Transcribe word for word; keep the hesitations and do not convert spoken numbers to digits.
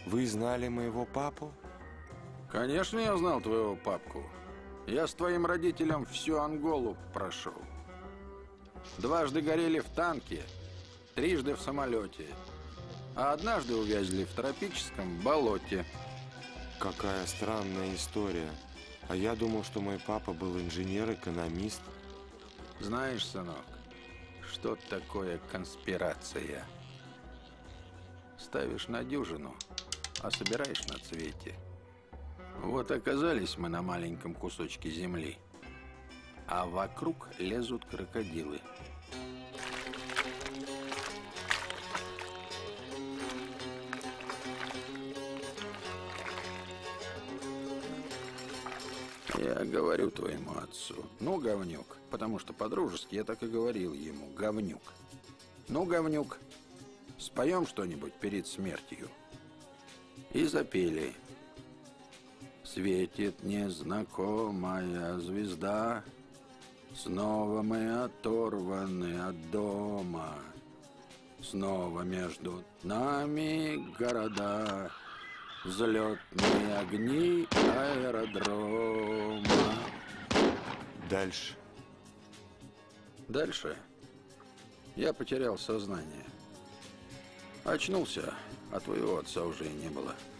Вы знали моего папу? Конечно, я знал твоего папку. Я с твоим родителем всю Анголу прошел. Дважды горели в танке, трижды в самолете, а однажды увязли в тропическом болоте. Какая странная история. А я думал, что мой папа был инженер-экономист. Знаешь, сынок, что такое конспирация? Ставишь на дюжину, а собираешь на цвете. Вот оказались мы на маленьком кусочке земли, а вокруг лезут крокодилы. Я говорю твоему отцу: ну, говнюк, потому что по-дружески я так и говорил ему: говнюк. Ну, говнюк, споем что-нибудь перед смертью. И запели. Светит незнакомая звезда, снова мы оторваны от дома, снова между нами города, взлетные огни аэродрома. Дальше. Дальше я потерял сознание. Очнулся, а твоего отца уже и не было.